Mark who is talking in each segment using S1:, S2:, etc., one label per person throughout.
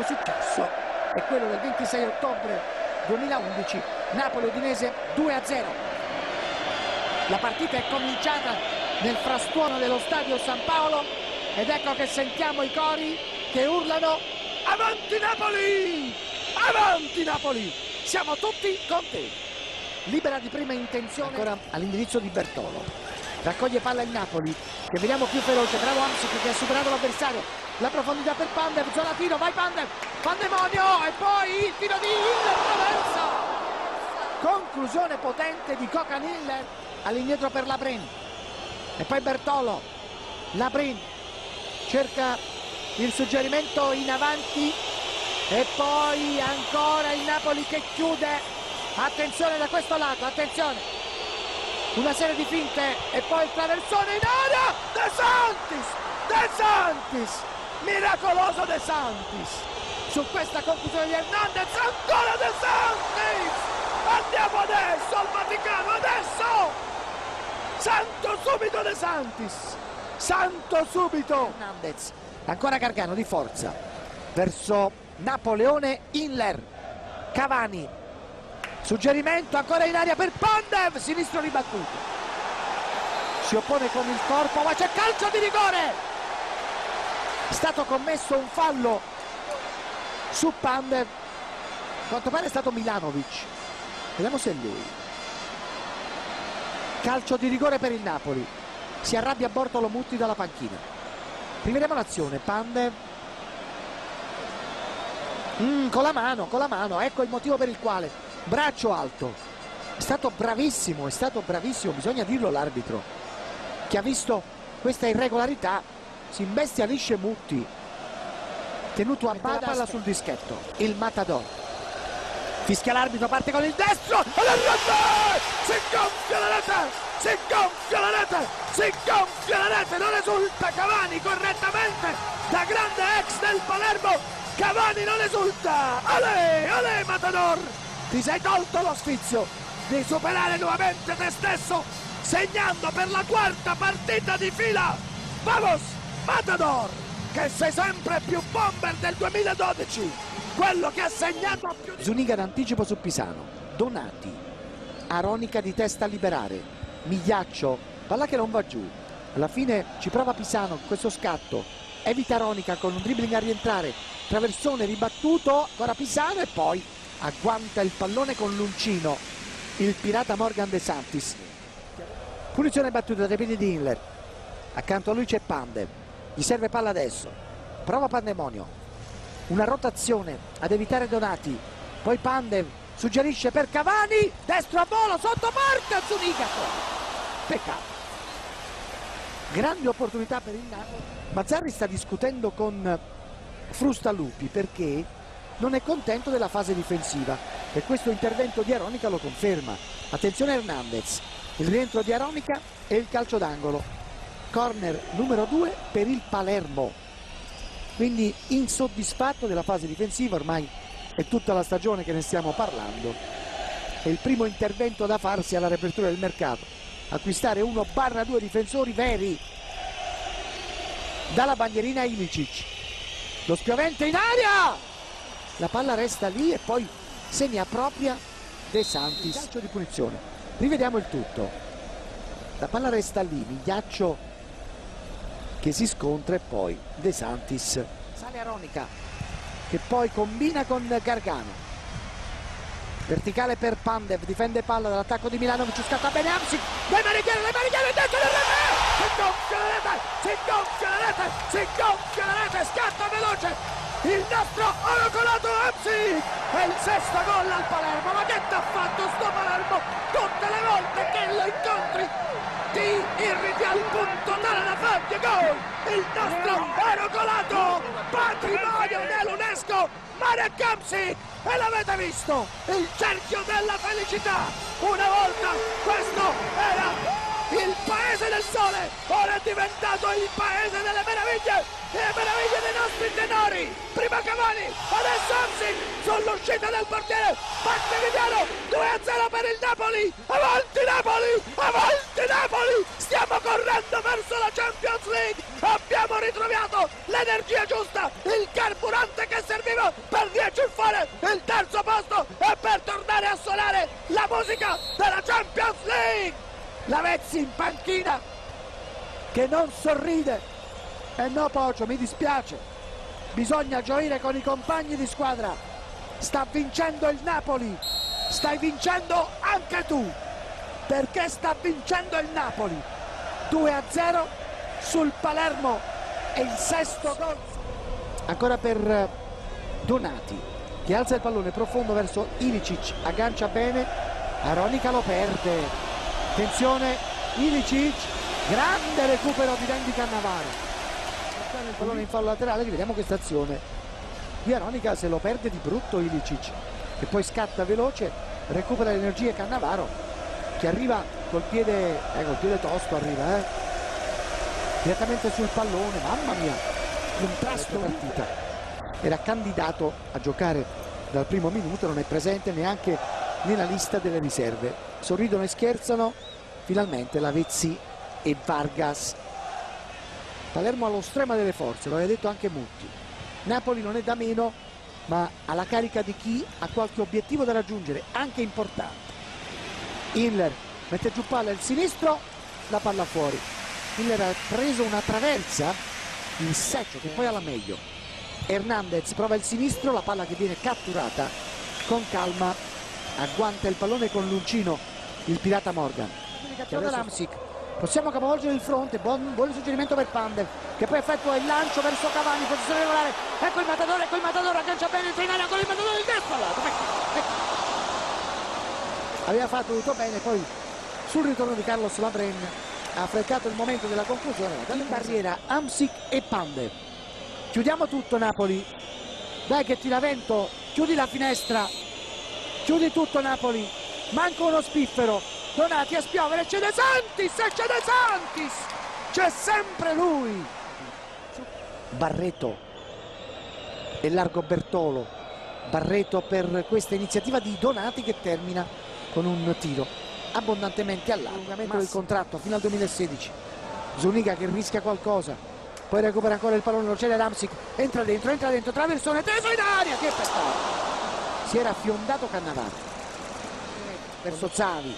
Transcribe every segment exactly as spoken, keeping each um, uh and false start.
S1: successo è quello del ventisei ottobre duemilaundici, Napoli-Udinese due a zero. La partita è cominciata nel frastuono dello stadio San Paolo ed ecco che sentiamo i cori che urlano: avanti Napoli! Avanti Napoli! Siamo tutti con te! Libera di prima intenzione ancora all'indirizzo di Bertolo. Raccoglie palla il Napoli, che vediamo più veloce. Bravo Hamsik che ha superato l'avversario. La profondità per Pandev, zona tiro, vai Pandev! Pandemonio! E poi il tiro di Hiller, traversa! Conclusione potente di Cocan Hiller all'indietro per Labrin. E poi Bertolo. Labrin cerca il suggerimento in avanti. E poi ancora il Napoli che chiude. Attenzione da questo lato, attenzione. Una serie di finte e poi il traversone in aria. De Santis! De Santis! Miracoloso De Santis! Su questa conclusione di Hernandez, ancora De Santis! Andiamo adesso al Vaticano, adesso! Santo subito De Santis! Santo subito! Hernandez, ancora Gargano di forza verso Napoleone. Hiller, Cavani, suggerimento ancora in aria per Pandev, sinistro ribattuto, si oppone con il corpo ma c'è calcio di rigore. È stato commesso un fallo su Pandev, a quanto pare è stato Milanovic, vediamo se è lui. Calcio di rigore per il Napoli, si arrabbia Bortolo Mutti dalla panchina. Rivediamo l'azione. Pandev mm, con la mano, con la mano, ecco il motivo per il quale. Braccio alto, è stato bravissimo, è stato bravissimo, bisogna dirlo l'arbitro, che ha visto questa irregolarità. Si imbestialisce Mutti, tenuto a bada, palla sul dischetto. Il Matador fischia l'arbitro, parte con il destro e la rete! Si gonfia la rete! Si gonfia la rete! Si gonfia la rete! Non esulta Cavani correttamente, da grande ex del Palermo. Cavani non esulta. Ale, ale Matador, ti sei tolto lo sfizio di superare nuovamente te stesso, segnando per la quarta partita di fila. Vamos Matador, che sei sempre più bomber del duemiladodici, quello che ha segnato più. Zuniga d'anticipo su Pisano, Donati, Aronica di testa a liberare, Migliaccio, palla che non va giù, alla fine ci prova Pisano con questo scatto, evita Aronica con un dribbling a rientrare, traversone ribattuto, ancora Pisano e poi agguanta il pallone con l'uncino il pirata Morgan De Santis. Punizione battuta dai piedi di Hiller, accanto a lui c'è Pandev, gli serve palla adesso, prova Pandemonio, una rotazione ad evitare Donati, poi Pandev suggerisce per Cavani, destro a volo, sotto porta Zuniga, peccato, grande opportunità per il Napoli. Mazzarri sta discutendo con Frustalupi perché non è contento della fase difensiva e questo intervento di Aronica lo conferma. Attenzione Hernandez, il rientro di Aronica e il calcio d'angolo. Corner numero due per il Palermo, quindi insoddisfatto della fase difensiva, ormai è tutta la stagione che ne stiamo parlando. È il primo intervento da farsi alla riapertura del mercato, acquistare uno barra due difensori veri. Dalla bandierina Ilicic, lo spiovente in aria, la palla resta lì e poi se ne appropria De Santis. Calcio di punizione, rivediamo il tutto, la palla resta lì, Migliaccio che si scontra e poi De Santis. Sale Aronica che poi combina con Gargano, verticale per Pandev, difende palla dall'attacco di Milanovic, scatta bene Hamsik, dai Marighiero, dai Marighiero, dentro la rete, si gonfia la rete, si gonfia la rete, si gonfia la rete, scatta veloce il nostro oracolato Hamsik, è il sesto gol al Palermo. Ma che t'ha fatto sto Palermo? Tutte le volte che lo incontri ti irriti al punto tale da farti gol. Il nostro oracolato patrimonio dell'UNESCO, Marek Hamsik, e l'avete visto, il cerchio della felicità. Una volta questo era il paese del sole, ora è diventato il paese delle meraviglie, le meraviglie dei nostri tenori. Prima Cavani, adesso Hamsik sull'uscita del portiere, batte Viviano, due a zero per il Napoli. Avanti Napoli, avanti Napoli, stiamo correndo verso la Champions League, abbiamo ritrovato l'energia giusta, il carburante che serviva vuole il terzo posto e per tornare a suonare la musica della Champions League. Lavezzi in panchina che non sorride. E no Pocio, mi dispiace, bisogna gioire con i compagni di squadra. Sta vincendo il Napoli, stai vincendo anche tu, perché sta vincendo il Napoli due a zero sul Palermo, e il sesto gol ancora per Donati, che alza il pallone profondo verso Ilicic, aggancia bene, Aronica lo perde, attenzione Ilicic, grande recupero di Randy Cannavaro, il pallone in fallo laterale, rivediamo questa azione qui. Aronica se lo perde di brutto Ilicic, che poi scatta veloce, recupera le energie Cannavaro, che arriva col piede, eh, col piede tosto arriva, eh, direttamente sul pallone. Mamma mia, contrasto partita. Era candidato a giocare dal primo minuto, non è presente neanche nella lista delle riserve. Sorridono e scherzano finalmente Lavezzi e Vargas. Palermo allo strema delle forze, lo aveva detto anche Mutti. Napoli non è da meno, ma alla carica di chi ha qualche obiettivo da raggiungere, anche importante. Inler mette giù palla il sinistro, la palla fuori. Inler ha preso una traversa, il seccio che poi ha la meglio. Hernandez prova il sinistro, la palla che viene catturata con calma, agguanta il pallone con l'uncino il pirata Morgan. Comunicazione da Hamsik, possiamo capovolgere il fronte, buon, buon suggerimento per Pandev, che poi effettua il lancio verso Cavani, posizione regolare, ecco il Matador, ecco il Matador, aggancia bene, entra in aria con il Matador, il destro al lato, ecco, ecco. Aveva fatto tutto bene, poi sul ritorno di Carlos Labren ha affrettato il momento della conclusione, in barriera Hamsik e Pandev. Chiudiamo tutto Napoli, dai che tira vento, chiudi la finestra, chiudi tutto Napoli, manca uno spiffero, Donati a spiovere, c'è De Santis, e c'è De Santis, c'è sempre lui. Barreto e largo Bertolo, Barreto per questa iniziativa di Donati che termina con un tiro abbondantemente all'allungamento del contratto fino al duemilasedici. Zuniga che rischia qualcosa, poi recupera ancora il pallone, lo cede ad Hamsik, entra dentro, entra dentro, traversone, teso in aria, che peccato, si era fiondato Cannavaro verso Zavi,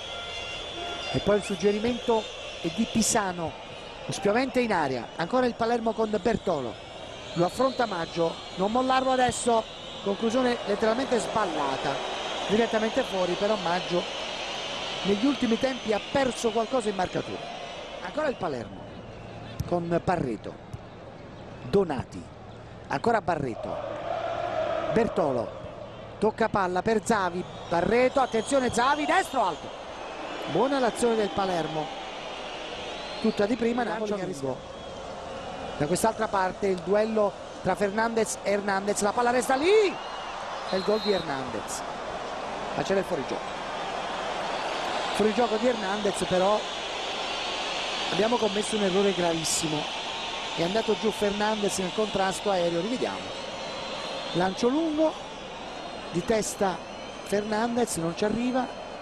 S1: e poi il suggerimento è di Pisano, spiovente in aria, ancora il Palermo con Bertolo, lo affronta Maggio, non mollarlo adesso, conclusione letteralmente sballata, direttamente fuori, però Maggio negli ultimi tempi ha perso qualcosa in marcatura. Ancora il Palermo con Barreto, Donati, ancora Barreto, Bertolo, tocca palla per Zavi, Barreto, attenzione Zavi, destro alto, buona l'azione del Palermo, tutta di prima, Napoli che arriva. Da quest'altra parte il duello tra Fernandez e Hernandez, la palla resta lì, è il gol di Hernandez, ma c'era il fuorigioco. Fuorigioco di Hernandez, però abbiamo commesso un errore gravissimo, è andato giù Fernandez nel contrasto aereo, rivediamo, lancio lungo di testa Fernandez, non ci arriva,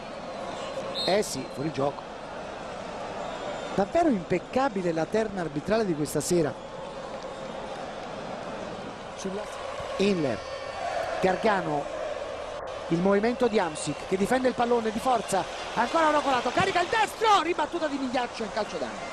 S1: eh sì, fuorigioco. Davvero impeccabile la terna arbitrale di questa sera. Inler, Gargano, il movimento di Hamsik che difende il pallone di forza, ancora un colato, carica il destro, ribattuta di Migliaccio in calcio d'angolo.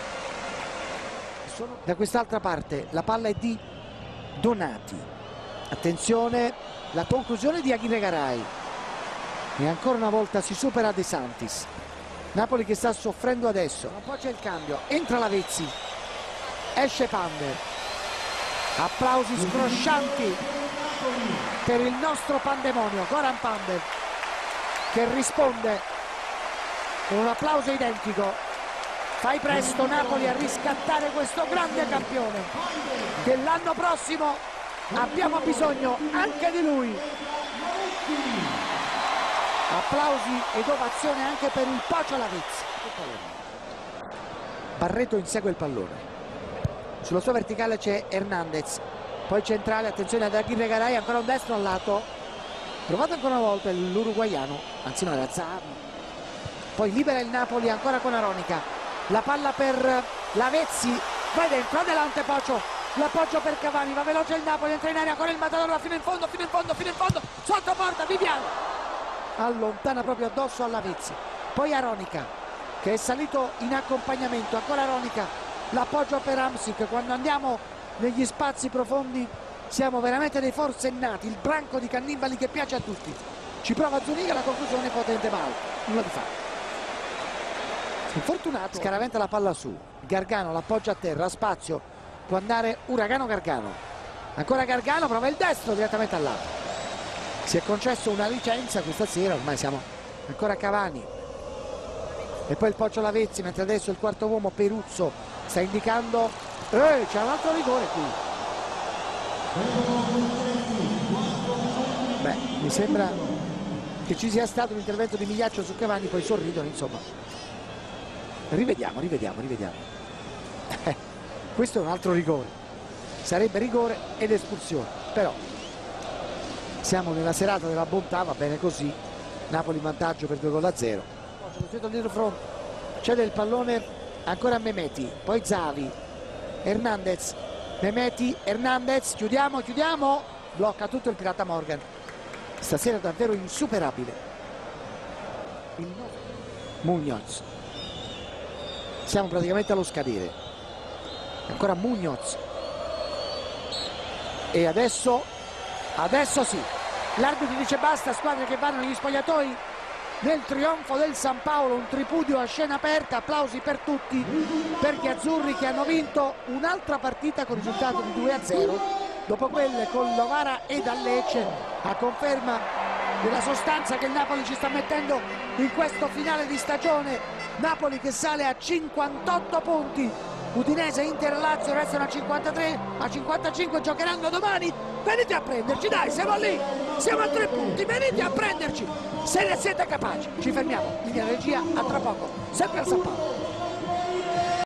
S1: Da quest'altra parte la palla è di Donati, attenzione la conclusione di Aguirre Garay, e ancora una volta si supera De Santis. Napoli che sta soffrendo adesso, ma poi c'è il cambio, entra Lavezzi, esce Pandev, applausi scroscianti per il nostro pandemonio Goran Pandev, che risponde con un applauso identico. Fai presto Napoli a riscattare questo grande campione, che l'anno prossimo abbiamo bisogno anche di lui. Applausi ed ovazione anche per il Pocio Lavezzi. Barreto insegue il pallone, sulla sua verticale c'è Hernandez, poi centrale, attenzione ad Aguirre Garay, ancora un destro al lato, provato ancora una volta l'uruguaiano, anzi no, era Zavi, poi libera il Napoli ancora con Aronica, la palla per Lavezzi, vai dentro, adelante Pocio, l'appoggio per Cavani, va veloce il Napoli, entra in area con il Matador, fino in fondo, fino in fondo, fino in fondo, sotto porta, Viviano allontana proprio addosso alla Vezzi, poi Aronica che è salito in accompagnamento, ancora Aronica, l'appoggio per Hamsik. Quando andiamo negli spazi profondi siamo veramente dei forsennati, il branco di cannibali che piace a tutti. Ci prova Zuniga, la conclusione potente male, nulla di fatto. Infortunato, scaraventa la palla su, Gargano l'appoggia a terra, spazio, può andare Uragano Gargano, ancora Gargano, prova il destro direttamente al lato. Si è concesso una licenza questa sera, ormai siamo ancora Cavani e poi il Poggio Lavezzi, mentre adesso il quarto uomo Peruzzo sta indicando, eh, c'è un altro rigore qui. Beh, mi sembra che ci sia stato un intervento di Migliaccio su Cavani, poi sorridono, insomma. Rivediamo, rivediamo, rivediamo. Eh, questo è un altro rigore, sarebbe rigore ed espulsione, però siamo nella serata della bontà, va bene così. Napoli in vantaggio per due gol a zero. C'è del pallone ancora Mehmeti, poi Zavi, Hernandez, Mehmeti, Hernandez, chiudiamo, chiudiamo, blocca tutto il pirata Morgan. Stasera davvero insuperabile. Muñoz, siamo praticamente allo scadere, ancora Muñoz e adesso adesso sì, l'arbitro dice basta, squadre che vanno negli spogliatoi nel trionfo del San Paolo, un tripudio a scena aperta, applausi per tutti per gli azzurri che hanno vinto un'altra partita con risultato di due a zero dopo quelle con Novara e Lecce, a conferma della sostanza che il Napoli ci sta mettendo in questo finale di stagione. Napoli che sale a cinquantotto punti, Udinese, Inter e Lazio restano a cinquantatré, a cinquantacinque giocheranno domani. Venite a prenderci, dai, siamo lì, siamo a tre punti, venite a prenderci se ne siete capaci. Ci fermiamo, linea regia, a tra poco, sempre al San Paolo.